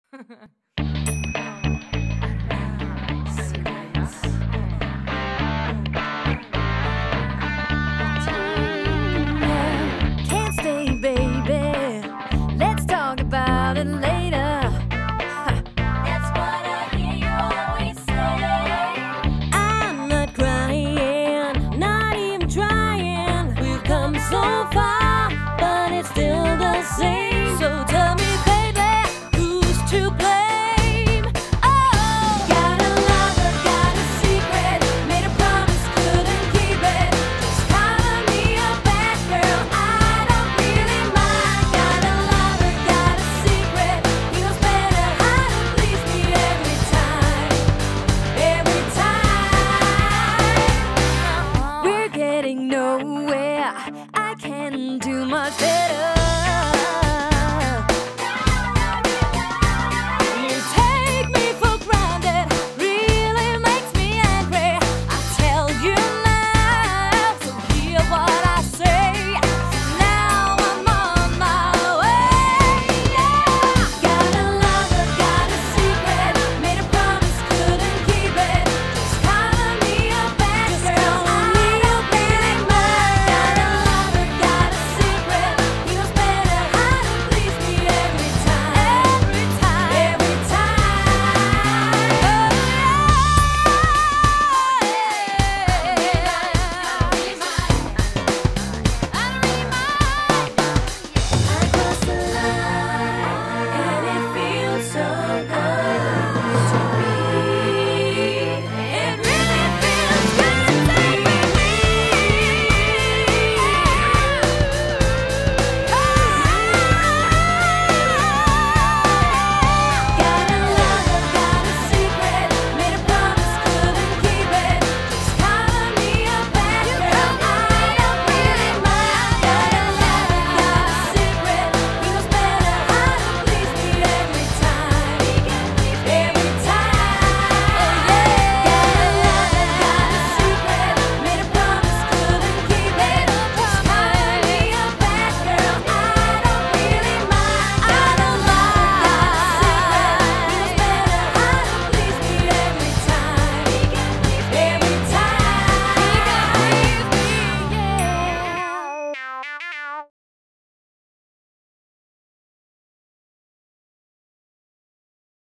Can't stay, baby. Let's talk about it later. That's what I hear you always say. I'm not crying, not even trying. We've come so far, but it's still the same. So tell me, baby, who's to blame? Oh, got a lover, got a secret, made a promise, couldn't keep it. Just calling me a bad girl, I don't really mind. Got a lover, got a secret, he knows better how to please me every time. Every time we're getting nowhere, I can do much better.